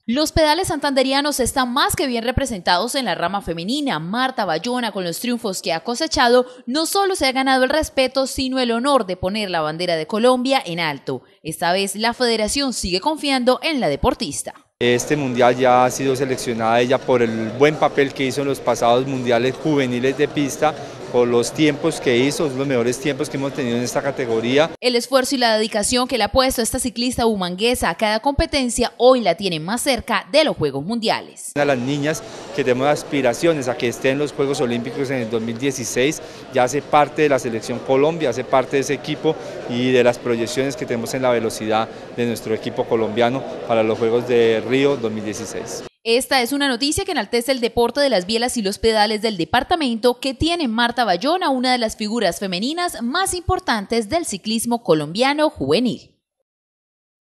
Los pedales santanderianos están más que bien representados en la rama femenina. Marta Bayona, con los triunfos que ha cosechado, no solo se ha ganado el respeto, sino el honor de poner la bandera de Colombia en alto. Esta vez la federación sigue confiando en la deportista. Este mundial ya ha sido seleccionada ella por el buen papel que hizo en los pasados mundiales juveniles de pista, por los tiempos que hizo, los mejores tiempos que hemos tenido en esta categoría. El esfuerzo y la dedicación que le ha puesto esta ciclista bumanguesa a cada competencia hoy la tiene más cerca de los Juegos Mundiales. A las niñas que tenemos aspiraciones a que estén en los Juegos Olímpicos en el 2016, ya hace parte de la selección Colombia, hace parte de ese equipo y de las proyecciones que tenemos en la velocidad de nuestro equipo colombiano para los Juegos de Río 2016. Esta es una noticia que enaltece el deporte de las bielas y los pedales del departamento, que tiene Marta Bayona, una de las figuras femeninas más importantes del ciclismo colombiano juvenil.